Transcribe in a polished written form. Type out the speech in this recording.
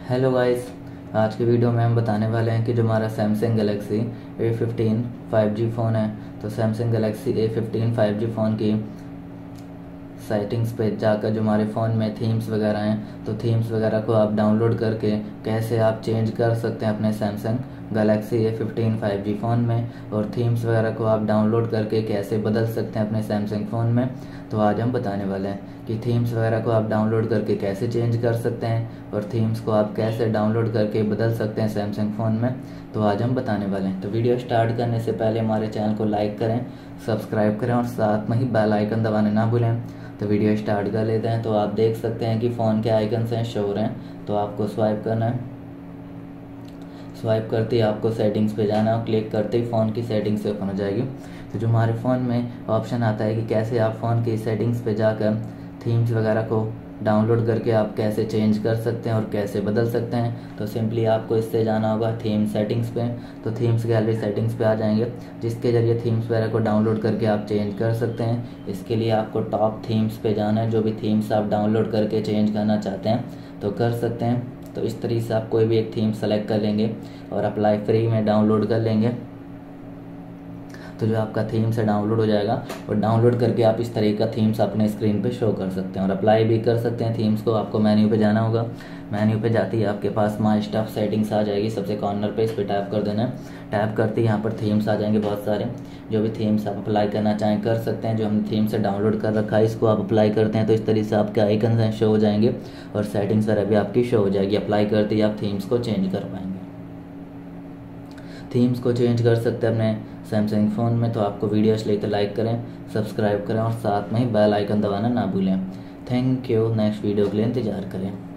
Hello guys. आज की video में हम बताने वाले हैं कि जो हमारा Samsung Galaxy A15 5G phone है, तो Samsung Galaxy A15 5G phone की सेटिंग्स पे जाकर जो हमारे फ़ोन में थीम्स वगैरह हैं, तो थीम्स वगैरह को आप डाउनलोड करके कैसे आप चेंज कर सकते हैं अपने Samsung Galaxy A15 5G phone में, और थीम्स वगैरह को आप डाउनलोड करके कैसे बदल सकते हैं अपने सैमसंग फ़ोन में। तो आज हम बताने वाले हैं कि थीम्स वगैरह को आप डाउनलोड करके कैसे चेंज कर सकते हैं और थीम्स को आप कैसे डाउनलोड करके बदल सकते हैं सैमसंग फ़ोन में। तो आज हम बताने वाले हैं। तो वीडियो स्टार्ट करने से पहले हमारे चैनल को लाइक करें, सब्सक्राइब करें और साथ में ही बेल आइकन दबाने ना भूलें। तो वीडियो स्टार्ट कर लेते हैं। तो आप देख सकते हैं कि फ़ोन के आइकन हैं शो हो रहे हैं, तो आपको स्वाइप करना है। स्वाइप करते ही आपको सेटिंग्स पे जाना है और क्लिक करते ही फ़ोन की सेटिंग्स ओपन हो जाएगी। तो जो हमारे फ़ोन में ऑप्शन आता है कि कैसे आप फ़ोन की सेटिंग्स पे जाकर थीम्स वगैरह को डाउनलोड करके आप कैसे चेंज कर सकते हैं और कैसे बदल सकते हैं। तो सिंपली आपको इससे जाना होगा थीम सेटिंग्स पे। तो थीम्स गैलरी सेटिंग्स पे आ जाएंगे, जिसके ज़रिए थीम्स वगैरह को डाउनलोड करके आप चेंज कर सकते हैं। इसके लिए आपको टॉप थीम्स पे जाना है। जो भी थीम्स आप डाउनलोड करके चेंज करना चाहते हैं तो कर सकते हैं। तो इस तरीके से आप कोई भी एक थीम सेलेक्ट कर लेंगे और अप्लाई फ्री में डाउनलोड कर लेंगे, तो जो आपका थीम से डाउनलोड हो जाएगा। और डाउनलोड करके आप इस तरीके का थीम्स अपने स्क्रीन पे शो कर सकते हैं और अप्लाई भी कर सकते हैं थीम्स को। आपको मेन्यू पे जाना होगा। मेन्यू पे जाते ही आपके पास माय स्टफ सेटिंग्स आ जाएगी, सबसे कॉर्नर पे इस पर टैप कर देना है। टैप करते ही यहाँ पर थीम्स आ जाएंगे बहुत सारे। जो भी थीम्स आप अप्लाई करना चाहें कर सकते हैं। जो हमने थीम से डाउनलोड कर रखा है इसको आप अप्लाई करते हैं तो इस तरीके से आपके आइकन हैं शो हो जाएंगे और सेटिंग्स वगैरह भी आपकी शो हो जाएगी। अप्लाई करते ही आप थीम्स को चेंज कर पाएंगे। थीम्स को चेंज कर सकते हैं अपने सैमसंग फ़ोन में। तो आपको वीडियो अच्छी लगी तो लाइक करें, सब्सक्राइब करें और साथ में ही बेल आइकन दबाना ना भूलें। Thank you. नेक्स्ट वीडियो के लिए इंतज़ार करें।